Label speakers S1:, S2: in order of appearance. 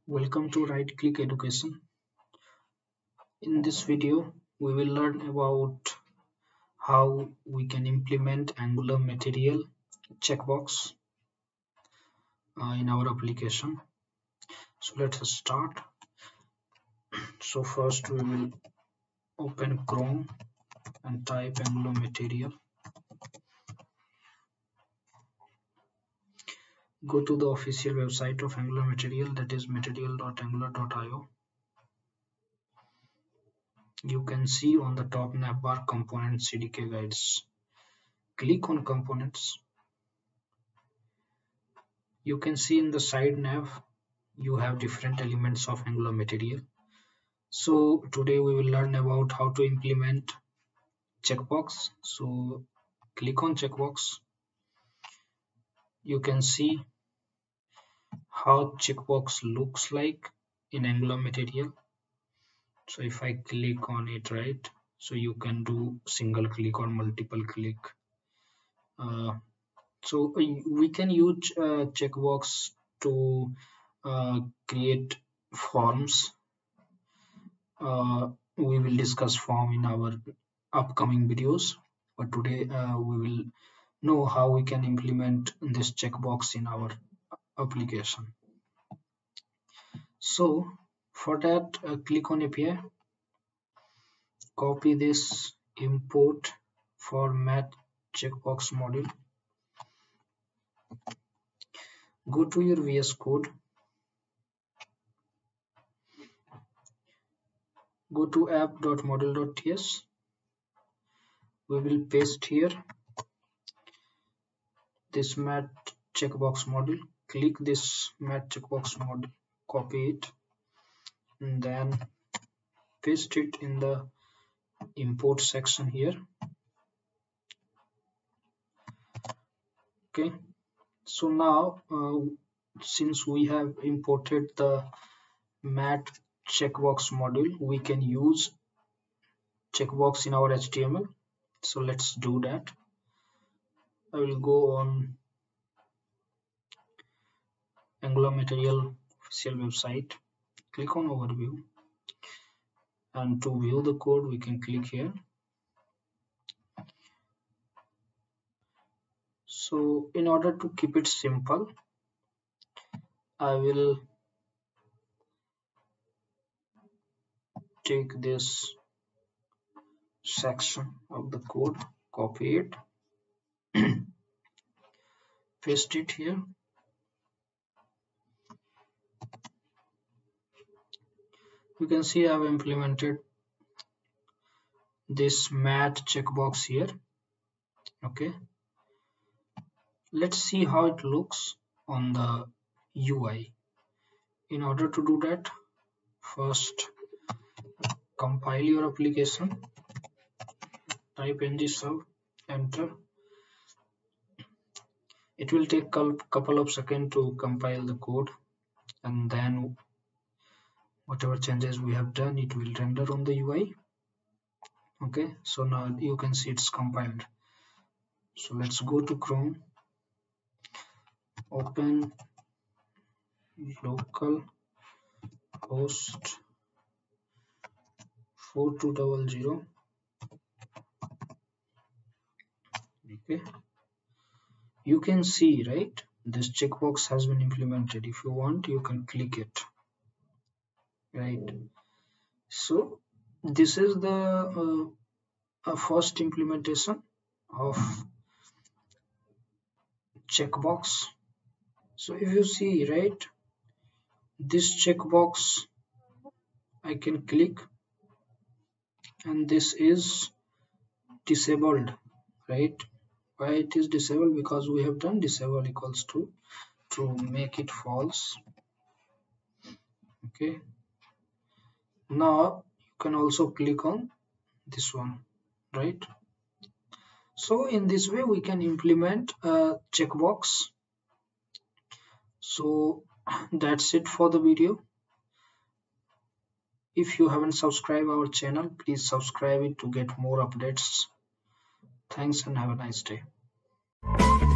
S1: Welcome to Right Click Education. In this video, we will learn about how we can implement Angular material checkbox in our application. So let us start. So first we will open Chrome and type Angular material. Go to the official website of Angular material, that is material.angular.io. You can see on the top navbar component CDK guides. Click on components. You can see in the side nav you have different elements of Angular material. So today we will learn about how to implement checkbox. So click on checkbox. You can see how checkbox looks like in Angular material. So if I click on it, right, so you can do single click or multiple click. So we can use checkbox to create forms. We will discuss form in our upcoming videos, but today we will know how we can implement this checkbox in our application. So for that, click on API, copy this import format checkbox module, go to your VS Code, go to app.module.ts. We will paste here this mat checkbox module. Click this mat checkbox module, copy it, and then paste it in the import section here. Okay, so now since we have imported the mat checkbox module, we can use checkbox in our HTML. So let's do that. I will go on Angular material official website, click on overview, and to view the code we can click here. So in order to keep it simple, I will take this section of the code, copy it, paste it here. You can see I have implemented this mat checkbox here. Okay, let's see how it looks on the UI. In order to do that, first compile your application, type ng-sub, enter. It will take a couple of seconds to compile the code, and then whatever changes we have done, it will render on the UI. Okay, so now you can see it's compiled. So let's go to Chrome, open local host 4200. Okay, you can see, right, this checkbox has been implemented. If you want, you can click it, right? So this is the first implementation of checkbox. So if you see, right, this checkbox I can click, and this is disabled, right? Why it is disabled? Because we have done disable equals to make it false. Okay, now you can also click on this one, right? So in this way we can implement a checkbox. So that's it for the video. If you haven't subscribed our channel, please subscribe it to get more updates. Thanks and have a nice day.